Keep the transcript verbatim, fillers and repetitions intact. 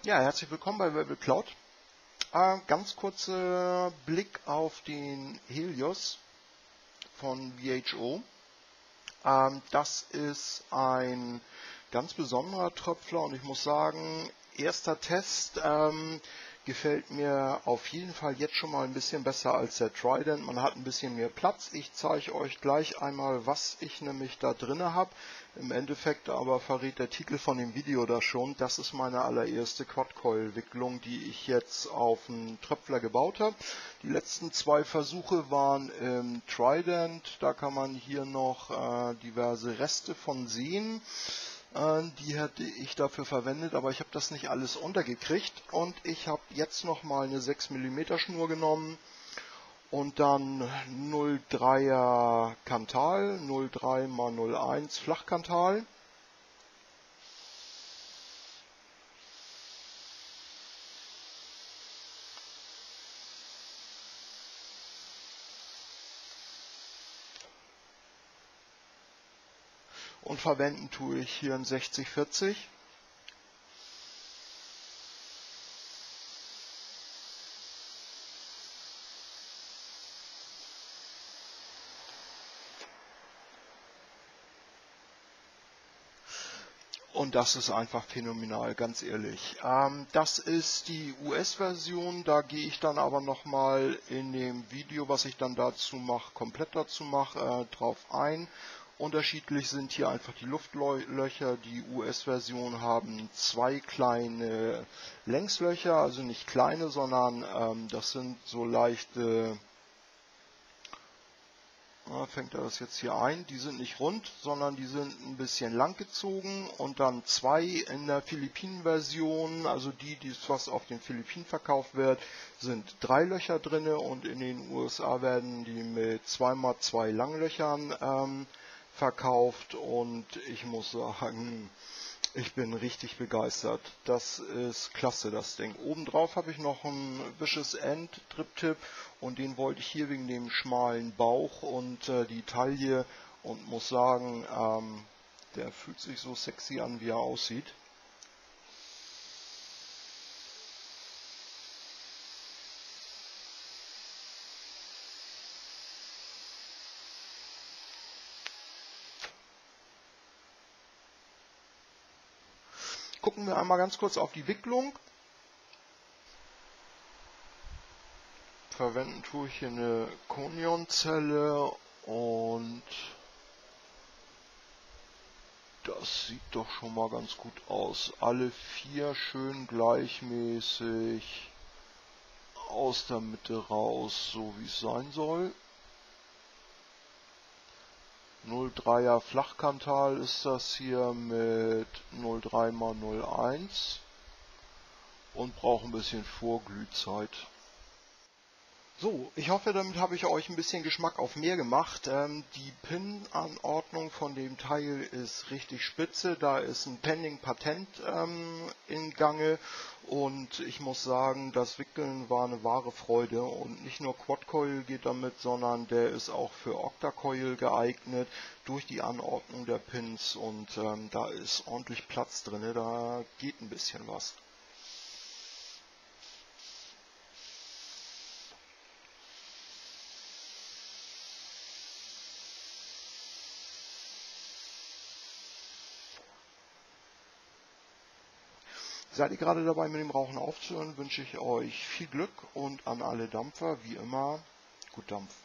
Ja, herzlich willkommen bei Rebel Cloud. Äh, ganz kurzer Blick auf den Helios von V H O. Ähm, das ist ein ganz besonderer Tröpfler und ich muss sagen, erster Test ähm, gefällt mir auf jeden Fall jetzt schon mal ein bisschen besser als der Trident. Man hat ein bisschen mehr Platz. Ich zeige euch gleich einmal, was ich nämlich da drinne habe. Im Endeffekt aber verrät der Titel von dem Video da schon. Das ist meine allererste Quad-Coil-Wicklung, die ich jetzt auf einen Tröpfler gebaut habe. Die letzten zwei Versuche waren im Trident. Da kann man hier noch äh, diverse Reste von sehen. Die hätte ich dafür verwendet, aber ich habe das nicht alles untergekriegt und ich habe jetzt noch mal eine sechs Millimeter Schnur genommen und dann null Komma dreier Kantal, null Komma drei mal null Komma eins Flachkantal. Und verwenden tue ich hier ein sechzig vierzig. Und das ist einfach phänomenal, ganz ehrlich. Ähm, das ist die U S-Version, da gehe ich dann aber nochmal in dem Video, was ich dann dazu mache, komplett dazu mache, äh, drauf ein. Unterschiedlich sind hier einfach die Luftlöcher. Die U S-Version haben zwei kleine Längslöcher, also nicht kleine, sondern ähm, das sind so leichte... Ja, fängt er das jetzt hier ein. Die sind nicht rund, sondern die sind ein bisschen lang gezogen und dann zwei in der Philippinen-Version, also die, die was auf den Philippinen verkauft wird, sind drei Löcher drin und in den U S A werden die mit zwei mal zwei Langlöchern ähm, verkauft und ich muss sagen, ich bin richtig begeistert. Das ist klasse, das Ding. Obendrauf habe ich noch einen Vicious End Drip Tip und den wollte ich hier wegen dem schmalen Bauch und äh, die Taille und muss sagen, ähm, der fühlt sich so sexy an, wie er aussieht. Gucken wir einmal ganz kurz auf die Wicklung. Verwenden tue ich hier eine Konion-Zelle und das sieht doch schon mal ganz gut aus. Alle vier schön gleichmäßig aus der Mitte raus, so wie es sein soll. null Komma dreier Flachkantal ist das hier mit null Komma drei mal null Komma eins und braucht ein bisschen Vorglühzeit. So, ich hoffe, damit habe ich euch ein bisschen Geschmack auf mehr gemacht. Ähm, die Pin-Anordnung von dem Teil ist richtig spitze. Da ist ein Pending-Patent ähm, in Gange und ich muss sagen, das Wickeln war eine wahre Freude und nicht nur Quad-Coil geht damit, sondern der ist auch für Octa-Coil geeignet durch die Anordnung der Pins und ähm, da ist ordentlich Platz drin, da geht ein bisschen was. Seid ihr gerade dabei, mit dem Rauchen aufzuhören, wünsche ich euch viel Glück und an alle Dampfer, wie immer, gut Dampf.